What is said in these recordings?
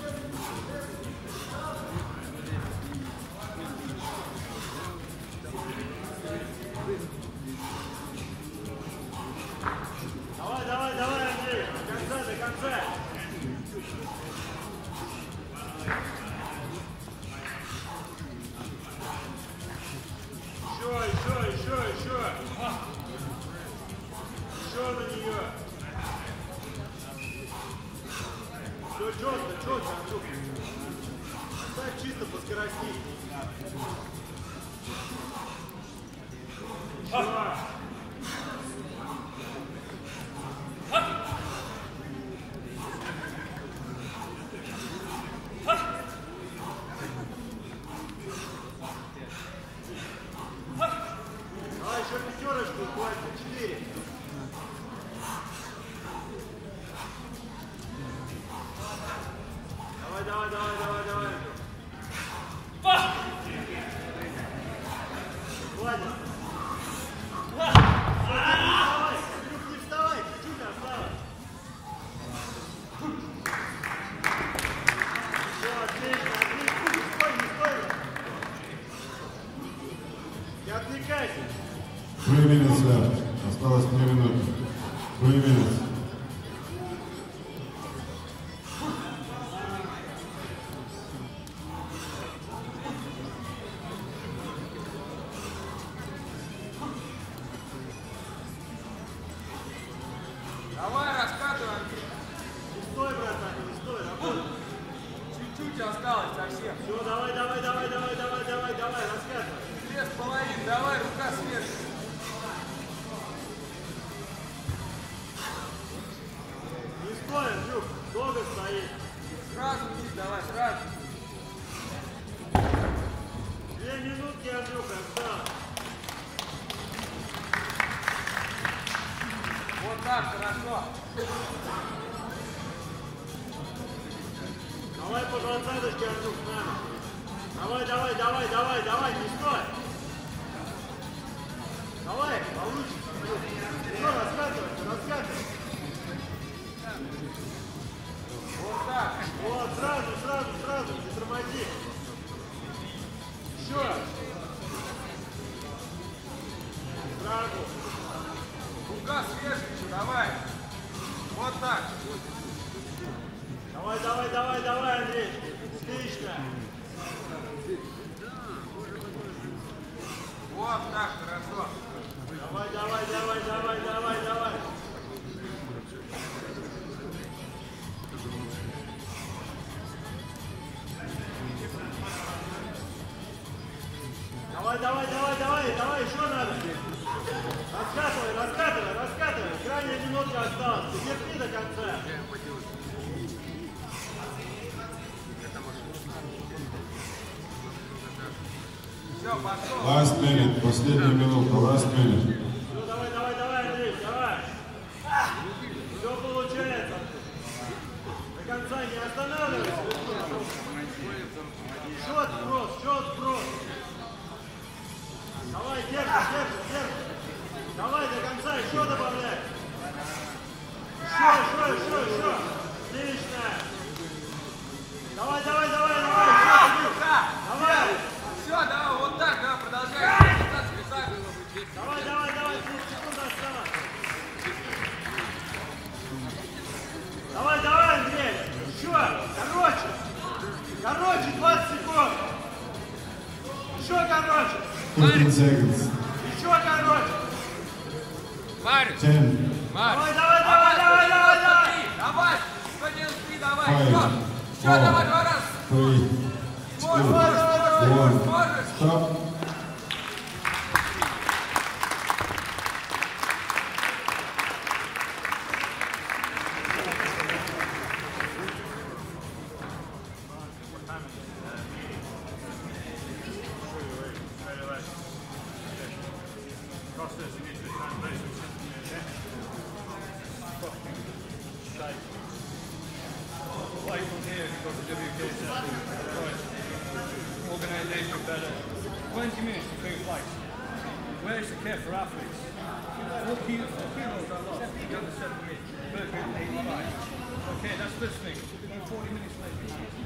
Все четко, Андрюх. Так чисто по скорости. Давай еще пятерочку, буквально 4. Давай. Ладно. Не вставай, чуть-чуть осталось. Все, отлично. Не стой. Не отвлекайся. 3 минуты. Осталось 3 минуты. 3 минуты. Давай, раскатывай. Не стой, братан, не стой, работай. Чуть-чуть осталось совсем. Все, давай, раскатывай. 2,5, давай, рука сверху. Не стой, Андрюх, долго стоит. Сразу иди, давай, сразу. 2 минутки, Андрюха, осталось. Вот так, хорошо. Давай по 20-очке, Андрюх, на. Давай, не стой. Давай, получится, Андрюх. Все, раскатывай. Вот так. Вот, сразу, не тормози. Еще раз. Сразу. Рука сверху, давай. Вот так. Давай, Андрей. Отлично. Вот так, хорошо. Давай. Давай, еще надо. Раскатывай. Крайняя минутка осталась. Терпи до конца. Все, пошел. Last minute. Последняя минута. Last minute. Ну, давай, Андрей, давай. Все получается. До конца не останавливайся. Счет сброс. Давай, держи. Давай до конца, еще добавляй. Еще. Отлично. Давай. Давай. Все, давай, вот так, да, продолжай. Давай, 30 секунд осталось. Давай, Андрей. Еще. Короче, 20 секунд. Еще короче. 15 seconds. Еще короче. Марик. 10. Давай. Давай, 193, давай. 5. Все, давай, 2 раза. 3. 2. 1. Stop. Like from here, because the WKZ organisation better. 20 minutes between flights. Where's the care for athletes? 4 kilos are a lot. You're under 7 minutes. Bird 85. Okay, that's first thing. 40 minutes later.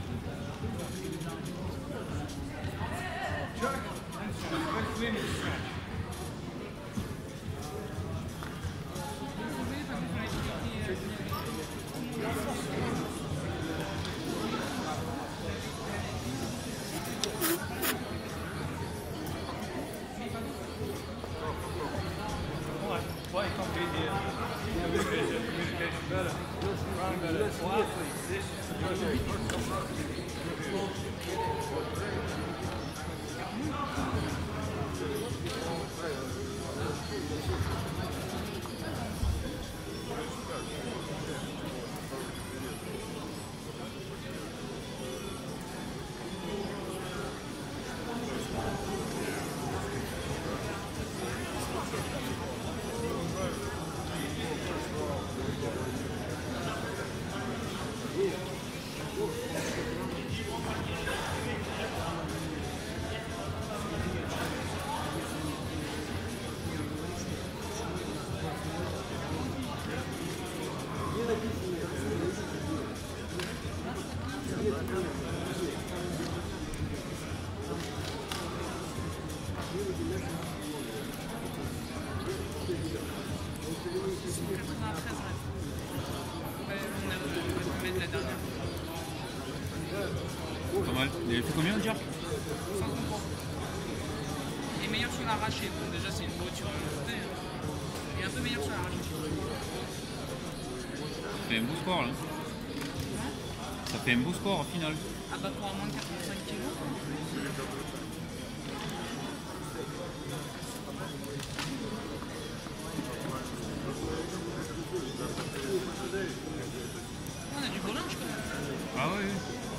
Pas mal. Il avait fait combien déjà? Sans concours. Il est meilleur sur l'arraché, donc déjà c'est une voiture à monter. Il est un peu meilleur sur l'arraché. Ça fait un beau score là. Ça fait un beau score au final. Ah bah pour un moins de 85 kg. On a du beau linge quand même. Ah oui.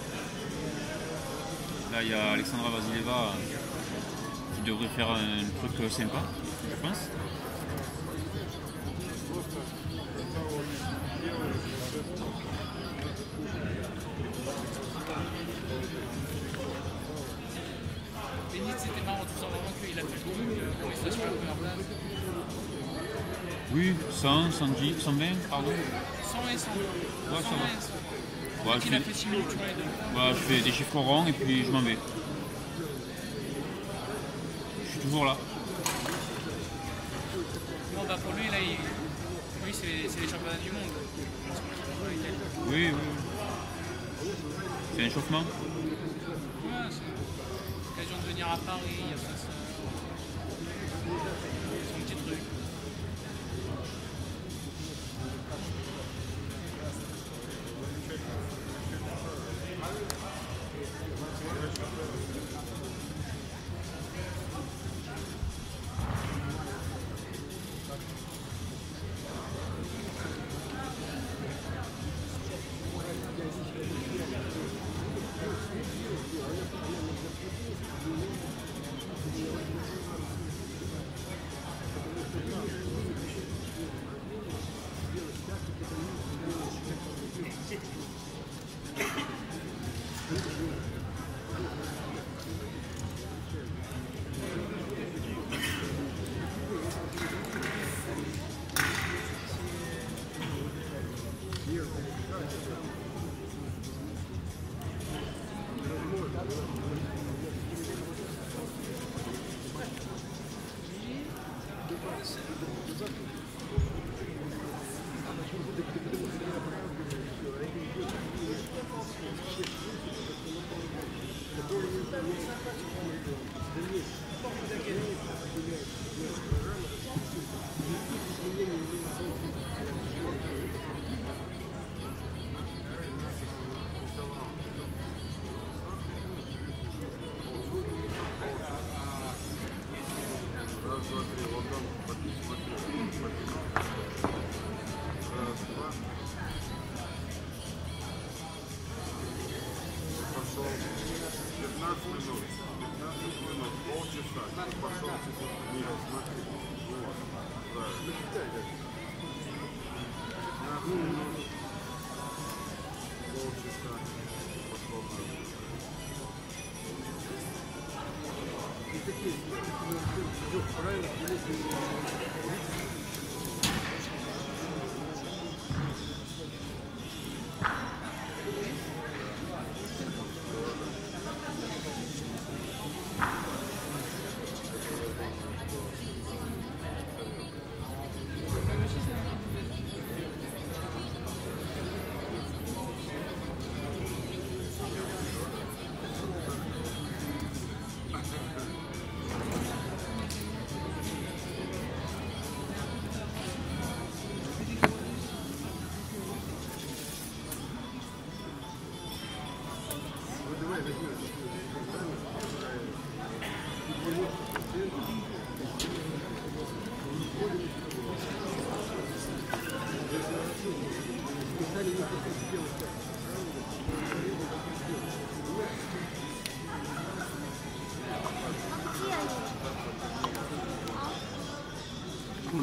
Là il y a Alexandra Vasileva qui devrait faire un truc sympa, je pense. Benit c'était marrant tout simplement qu'il a fait le truc, comment il se passe sur la première place. Oui, 100, 110, 120, pardon. 100 et 100. Ouais, 100 ça va. et 100. Ouais, Il a fait 6 minutes sur les deux. ouais, je fais des chiffres ronds et puis je m'en vais. Je suis toujours là. Bon bah pour lui là, lui c'est les championnats du monde. Oui, oui. C'est un échauffement. Ouais, c'est l'occasion de venir à Paris, il y a son petit truc.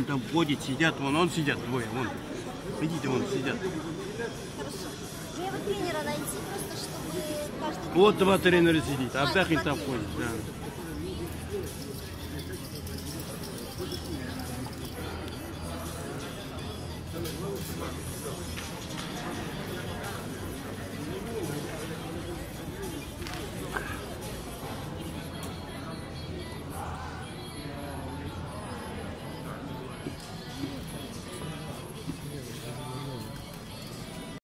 там ходит, сидят, вон сидят двое, вон. Видите, вон сидят. Хорошо. Мне вот тренера найти просто, чтобы каждый... Вот два тренера сидит, а так и там ходит. Да.